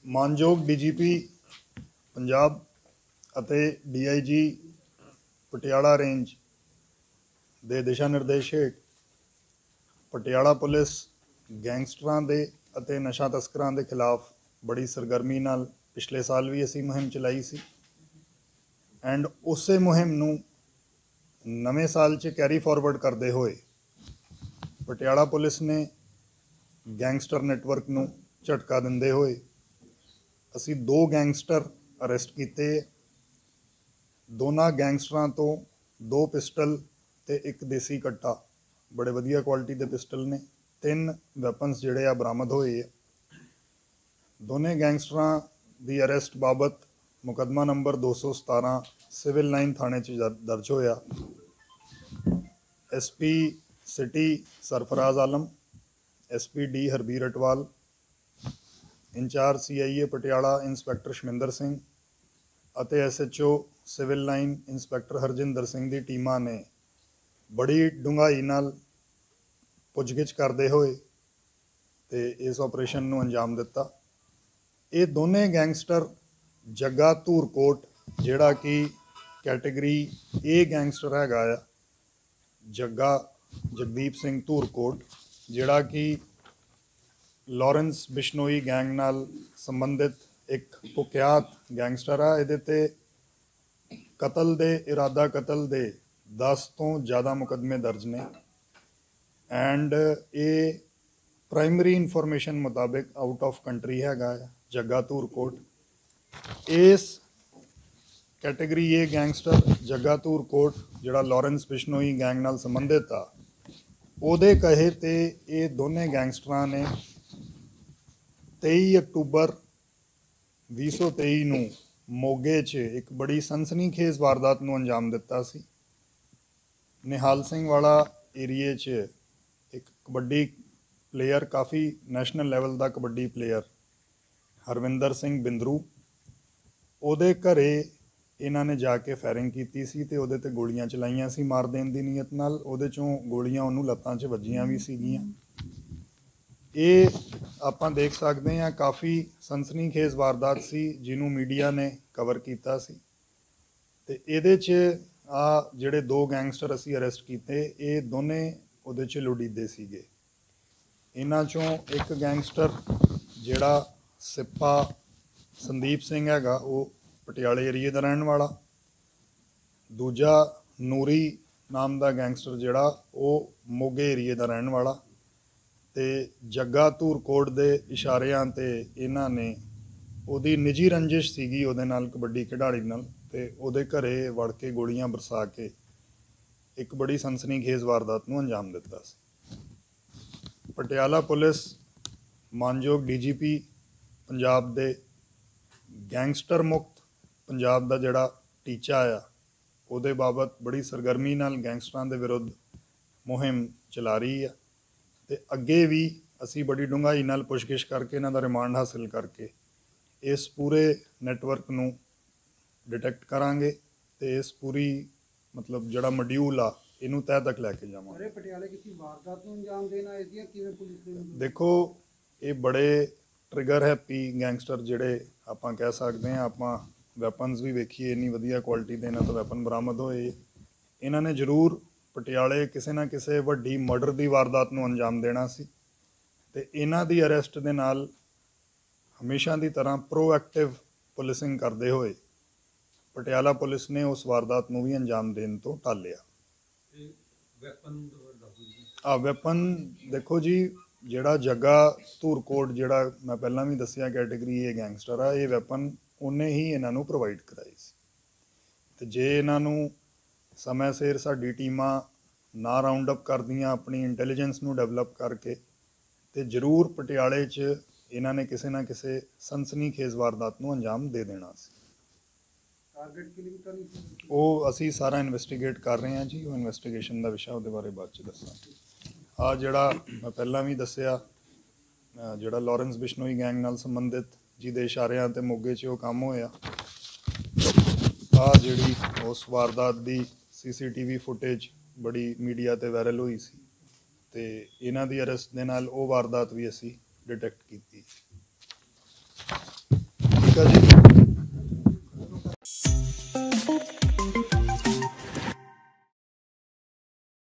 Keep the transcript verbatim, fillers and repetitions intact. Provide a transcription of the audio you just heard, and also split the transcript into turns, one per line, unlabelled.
ਮਾਨਯੋਗ D G P Punjab ਅਤੇ D I ਜੀ ਪਟਿਆਲਾ ਰੇਂਜ ਦੇ ਦਿਸ਼ਾ ਨਿਰਦੇਸ਼ ਹੇਠ ਪਟਿਆਲਾ ਪੁਲਿਸ ਗੈਂਗਸਟਰਾਂ ਦੇ ਅਤੇ ਨਸ਼ਾ ਤਸਕਰਾਂ ਦੇ ਖਿਲਾਫ ਬੜੀ ਸਰਗਰਮੀ ਨਾਲ ਪਿਛਲੇ ਸਾਲ ਵੀ ਅਸੀਂ ਮੁਹਿੰਮ ਚਲਾਈ ਸੀ ਐਂਡ ਉਸੇ ਮੁਹਿੰਮ ਨੂੰ ਨਵੇਂ ਸਾਲ 'ਚ ਕੈਰੀ ਫਾਰਵਰਡ ਕਰਦੇ ਹੋਏ ਪਟਿਆਲਾ ਪੁਲਿਸ ਨੇ ਗੈਂਗਸਟਰ ਨੈਟਵਰਕ ਨੂੰ ਝਟਕਾ ਦਿੰਦੇ ਹੋਏ ਅਸੀਂ ਦੋ ਗੈਂਗਸਟਰ ਅਰੈਸਟ ਕੀਤੇ। ਦੋਨਾਂ ਗੈਂਗਸਟਰਾਂ ਤੋਂ ਦੋ ਪਿਸਟਲ ਤੇ ਇੱਕ ਦੇਸੀ ਕੱਟਾ, ਬੜੇ ਵਧੀਆ ਕੁਆਲਿਟੀ ਦੇ ਪਿਸਟਲ ਨੇ। ਤਿੰਨ ਵੈਪਨਸ ਜਿਹੜੇ ਆ ਬਰਾਮਦ ਹੋਏ ਆ। ਦੋਨੇ ਗੈਂਗਸਟਰਾਂ ਦੀ ਅਰੈਸਟ ਬਾਬਤ ਮੁਕੱਦਮਾ ਨੰਬਰ ਦੋ ਸੌ ਸਤਾਰਾਂ ਸਿਵਲ ਲਾਈਨ ਥਾਣੇ 'ਚ ਦਰਜ ਹੋਇਆ। S P city Sarfaraz Alam, S P D Harbir Atwal, incharge C I A Patiala inspector Shaminder Singh ਅਤੇ S H O civil line inspector Harjinder Singh ਦੀ ਟੀਮਾਂ ਨੇ ਬੜੀ ਡੂੰਘਾਈ ਨਾਲ ਪੁੱਛਗਿੱਛ ਕਰਦੇ ਹੋਏ ਤੇ ਇਸ ਆਪਰੇਸ਼ਨ ਨੂੰ ਅੰਜਾਮ ਦਿੱਤਾ। ਇਹ ਦੋਨੇ ਗੈਂਗਸਟਰ ਜੱਗਾ ਧੂਰਕੋਟ, ਜਿਹੜਾ ਕਿ ਕੈਟੇਗਰੀ ਏ ਗੈਂਗਸਟਰ ਹੈਗਾ ਆ, ਜੱਗਾ ਜਗਦੀਪ ਸਿੰਘ ਧੂਰਕੋਟ, ਜਿਹੜਾ ਕਿ ਲਾਰੈਂਸ ਬਿਸ਼ਨੋਈ ਗੈਂਗ ਨਾਲ ਸੰਬੰਧਿਤ ਇੱਕ ਕੁਖਿਆਤ ਗੈਂਗਸਟਰ ਆ। ਇਹਦੇ 'ਤੇ ਕਤਲ ਦੇ ਇਰਾਦਾ ਕਤਲ ਦੇ ਦਸ ਤੋਂ ਜ਼ਿਆਦਾ ਮੁਕੱਦਮੇ ਦਰਜ ਨੇ ਐਂਡ ਇਹ ਪ੍ਰਾਇਮਰੀ ਇਨਫੋਰਮੇਸ਼ਨ ਮੁਤਾਬਿਕ ਆਊਟ ਆਫ ਕੰਟਰੀ ਹੈਗਾ ਆ ਜੱਗਾ ਧੂਰਕੋਟ। ਇਸ category A gangster Jagga Dhurkot, ਜਿਹੜਾ ਲਾਰੈਂਸ ਬਿਸ਼ਨੋਈ ਗੈਂਗ ਨਾਲ ਸੰਬੰਧਿਤ ਆ, ਉਹਦੇ ਕਹੇ 'ਤੇ ਇਹ ਦੋਨੇ ਗੈਂਗਸਟਰਾਂ ਨੇ ਤੇਈ ਅਕਤੂਬਰ ਵੀਹ ਸੌ ਤੇਈ ਨੂੰ ਮੋਗੇ 'ਚ ਇੱਕ ਬੜੀ ਸਨਸਨੀਖੇਜ਼ ਵਾਰਦਾਤ ਨੂੰ ਅੰਜਾਮ ਦਿੱਤਾ ਸੀ। ਨਿਹਾਲ ਸਿੰਘ ਵਾਲਾ ਏਰੀਏ 'ਚ ਇੱਕ ਕਬੱਡੀ ਪਲੇਅਰ, ਕਾਫੀ ਨੈਸ਼ਨਲ ਲੈਵਲ ਦਾ ਕਬੱਡੀ ਪਲੇਅਰ ਹਰਵਿੰਦਰ ਸਿੰਘ ਬਿੰਦਰੂ, ਉਹਦੇ ਘਰੇ ਇਹਨਾਂ ਨੇ ਜਾ ਕੇ ਫਾਇਰਿੰਗ ਕੀਤੀ ਸੀ ਤੇ ਉਹਦੇ 'ਤੇ ਗੋਲੀਆਂ ਚਲਾਈਆਂ ਸੀ ਮਾਰ ਦੇਣ ਦੀ ਨੀਅਤ ਨਾਲ। ਉਹਦੇ 'ਚੋਂ ਗੋਲੀਆਂ ਉਹਨੂੰ ਲੱਤਾਂ 'ਚ ਵੱਜੀਆਂ ਵੀ ਸੀਗੀਆਂ। ਇਹ ਆਪਾਂ ਦੇਖ ਸਕਦੇ ਹਾਂ ਕਾਫੀ ਸਨਸਨੀਖੇਜ਼ ਵਾਰਦਾਤ ਸੀ ਜਿਹਨੂੰ ਮੀਡੀਆ ਨੇ ਕਵਰ ਕੀਤਾ ਸੀ। ਤੇ ਇਹਦੇ 'ਚ ਆ ਜਿਹੜੇ ਦੋ ਗੈਂਗਸਟਰ ਅਸੀਂ ਅਰੈਸਟ ਕੀਤੇ, ਇਹ ਦੋਨੇ ਉਹਦੇ 'ਚ ਲੋੜੀਦੇ ਸੀਗੇ। ਇਹਨਾਂ 'ਚੋਂ ਇੱਕ ਗੈਂਗਸਟਰ ਜਿਹੜਾ ਸਿੱਪਾ ਸੰਦੀਪ ਸਿੰਘ ਹੈਗਾ, ਉਹ ਪਟਿਆਲੇ ਏਰੀਏ ਦਾ ਰਹਿਣ ਵਾਲਾ। ਦੂਜਾ ਨੂਰੀ ਨਾਮ ਦਾ ਗੈਂਗਸਟਰ ਜਿਹੜਾ ਉਹ ਮੋਗੇ ਏਰੀਏ ਦਾ ਰਹਿਣ ਵਾਲਾ। ਤੇ ਜੱਗਾ ਧੂਰਕੋਟ ਦੇ ਇਸ਼ਾਰਿਆਂ 'ਤੇ ਇਹਨਾਂ ਨੇ, ਉਹਦੀ ਨਿੱਜੀ ਰੰਜਿਸ਼ ਸੀਗੀ ਉਹਦੇ ਨਾਲ, ਕਬੱਡੀ ਖਿਡਾਰੀ ਨਾਲ, ਤੇ ਉਹਦੇ ਘਰੇ ਵੜ ਕੇ ਗੋਲੀਆਂ ਬਰਸਾ ਕੇ ਇੱਕ ਬੜੀ ਸਨਸਨੀਖੇਜ਼ ਵਾਰਦਾਤ ਨੂੰ ਅੰਜਾਮ ਦਿੱਤਾ ਸੀ। ਪਟਿਆਲਾ ਪੁਲਿਸ ਮਾਨਯੋਗ ਡੀ ਜੀ ਪੀ ਪੰਜਾਬ ਦੇ ਗੈਂਗਸਟਰ ਮੁਕਤ ਪੰਜਾਬ ਦਾ ਜਿਹੜਾ ਟੀਚਾ ਆ, ਉਹਦੇ ਬਾਬਤ ਬੜੀ ਸਰਗਰਮੀ ਨਾਲ ਗੈਂਗਸਟਰਾਂ ਦੇ ਵਿਰੁੱਧ ਮੁਹਿੰਮ ਚਲਾ ਰਹੀ ਆ। ਤੇ ਅੱਗੇ ਵੀ ਅਸੀਂ ਬੜੀ ਡੂੰਘਾਈ ਨਾਲ ਪੁੱਛਗਿੱਛ ਕਰਕੇ ਇਹਨਾਂ ਦਾ ਰਿਮਾਂਡ ਹਾਸਿਲ ਕਰਕੇ ਇਸ ਪੂਰੇ ਨੈਟਵਰਕ ਨੂੰ ਡਿਟੈਕਟ ਕਰਾਂਗੇ ਤੇ ਇਸ ਪੂਰੀ ਮਤਲਬ ਜਿਹੜਾ ਮੋਡਿਊਲ ਆ ਇਹਨੂੰ ਤਹਿ ਤੱਕ ਲੈ ਕੇ ਜਾਵਾਂਗੇ।
ਪਟਿਆਲੇ ਕਿਸੇ ਵਾਰਦਾਤ ਨੂੰ ਅੰਜਾਮ ਦੇਣਾ ਇਹਦੀਆਂ ਕਿਵੇਂ ਪੁਲਿਸ ਨੇ?
ਦੇਖੋ, ਇਹ ਬੜੇ ਟ੍ਰਿਗਰ ਹੈਪੀ ਗੈਂਗਸਟਰ ਜਿਹੜੇ ਆਪਾਂ ਕਹਿ ਸਕਦੇ ਹਾਂ। ਆਪਾਂ ਵੈਪਨਸ ਵੀ ਵੇਖੀਏ, ਇੰਨੀ ਵਧੀਆ ਕੁਆਲਿਟੀ ਦੇ ਇਹਨਾਂ ਤੋਂ ਵੈਪਨ ਬਰਾਮਦ ਹੋਏ। ਇਹਨਾਂ ਨੇ ਜ਼ਰੂਰ ਪਟਿਆਲੇ ਕਿਸੇ ਨਾ ਕਿਸੇ ਵੱਡੀ ਮਰਡਰ ਦੀ ਵਾਰਦਾਤ ਨੂੰ ਅੰਜਾਮ ਦੇਣਾ ਸੀ ਤੇ ਇਹਨਾਂ ਦੀ ਅਰੈਸਟ ਦੇ ਨਾਲ ਹਮੇਸ਼ਾ ਦੀ ਤਰ੍ਹਾਂ ਪ੍ਰੋਐਕਟਿਵ ਪੁਲਿਸਿੰਗ ਕਰਦੇ ਹੋਏ ਪਟਿਆਲਾ ਪੁਲਿਸ ਨੇ ਉਸ ਵਾਰਦਾਤ ਨੂੰ ਵੀ ਅੰਜਾਮ ਦੇਣ ਤੋਂ ਟਾਲਿਆ। ਆ ਵੈਪਨ ਦੇਖੋ ਜੀ, ਜਿਹੜਾ ਜੱਗਾ ਧੂਰਕੋਟ, ਜਿਹੜਾ ਮੈਂ ਪਹਿਲਾਂ ਵੀ ਦੱਸਿਆ ਕੈਟੇਗਰੀ ਏ ਗੈਂਗਸਟਰ ਆ, ਇਹ ਵੈਪਨ ਉਹਨੇ ਹੀ ਇਹਨਾਂ ਨੂੰ ਪ੍ਰੋਵਾਈਡ ਕਰਾਈ ਸੀ। ਤੇ ਜੇ ਇਹਨਾਂ ਨੂੰ ਸਮੇਂ ਸਿਰ ਸਾਡੀ ਟੀਮਾਂ ਨਾ ਰਾਊਂਡ ਅਪ ਕਰਦੀਆਂ ਆਪਣੀ ਇੰਟੈਲੀਜੈਂਸ ਨੂੰ ਡਿਵੈਲਪ ਕਰਕੇ, ਤੇ ਜ਼ਰੂਰ ਪਟਿਆਲੇ 'ਚ ਇਹਨਾਂ ਨੇ ਕਿਸੇ ਨਾ ਕਿਸੇ ਸਨਸਨੀਖੇਜ਼ ਵਾਰਦਾਤ ਨੂੰ ਅੰਜਾਮ ਦੇ ਦੇਣਾ ਸੀ। ਉਹ ਅਸੀਂ ਸਾਰਾ ਇਨਵੈਸਟੀਗੇਟ ਕਰ ਰਹੇ ਹਾਂ ਜੀ। ਉਹ ਇਨਵੈਸਟੀਗੇਸ਼ਨ ਦਾ ਵਿਸ਼ਾ, ਉਹਦੇ ਬਾਰੇ ਬਾਅਦ 'ਚ ਦੱਸਾਂਗੇ। ਆ ਜਿਹੜਾ ਮੈਂ ਪਹਿਲਾਂ ਵੀ ਦੱਸਿਆ, ਜਿਹੜਾ ਲਾਰੈਂਸ ਬਿਸ਼ਨੋਈ ਗੈਂਗ ਨਾਲ ਸੰਬੰਧਿਤ ਜਿਹਦੇ ਇਸ਼ਾਰਿਆਂ 'ਤੇ ਮੋਗੇ 'ਚ ਉਹ ਕੰਮ ਹੋਇਆ, ਆ ਜਿਹੜੀ ਉਸ ਵਾਰਦਾਤ ਦੀ C C T V footage ਬੜੀ ਮੀਡੀਆ 'ਤੇ ਵਾਇਰਲ ਹੋਈ ਸੀ ਤੇ ਇਹਨਾਂ ਦੀ ਅਰੈਸਟ ਦੇ ਨਾਲ ਉਹ ਵਾਰਦਾਤ ਵੀ ਅਸੀਂ ਡਿਟੈਕਟ ਕੀਤੀ। ਠੀਕ ਆ ਜੀ।